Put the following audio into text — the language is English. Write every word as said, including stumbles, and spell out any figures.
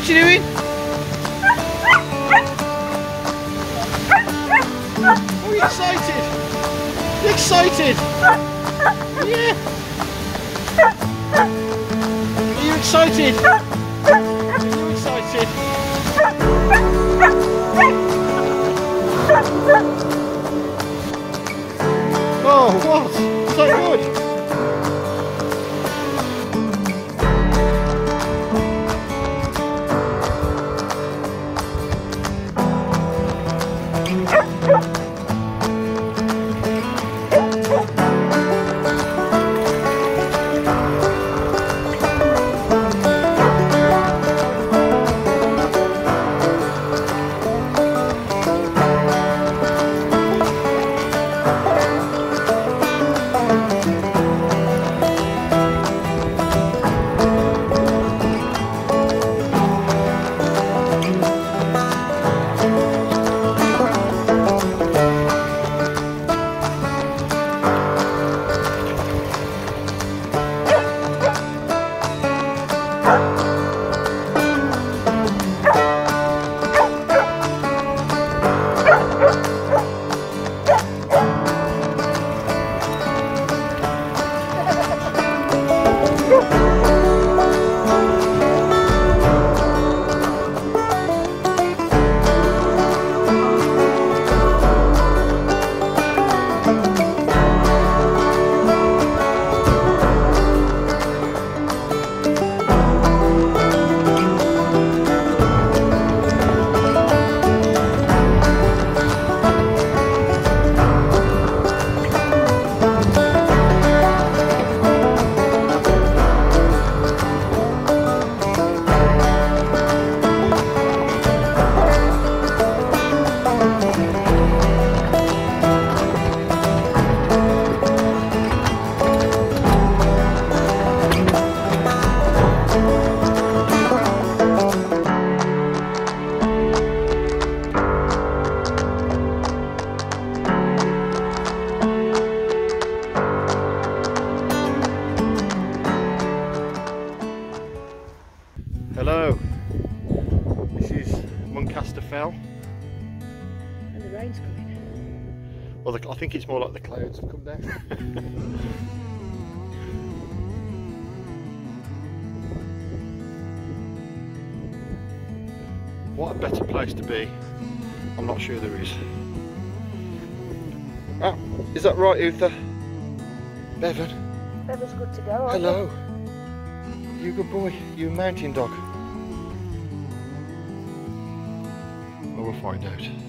What's she doing? Oh, you excited? You excited? Yeah. Are you excited? Are you excited? Oh, what? Is that good? Hello, this is Muncaster Fell. And the rain's coming. Well, the, I think it's more like the clouds have come down. What a better place to be. I'm not sure there is. Ah, is that right, Uther? Bevan? Bevan's good to go. Hello. You good boy? You a mountain dog? Well, we'll find out.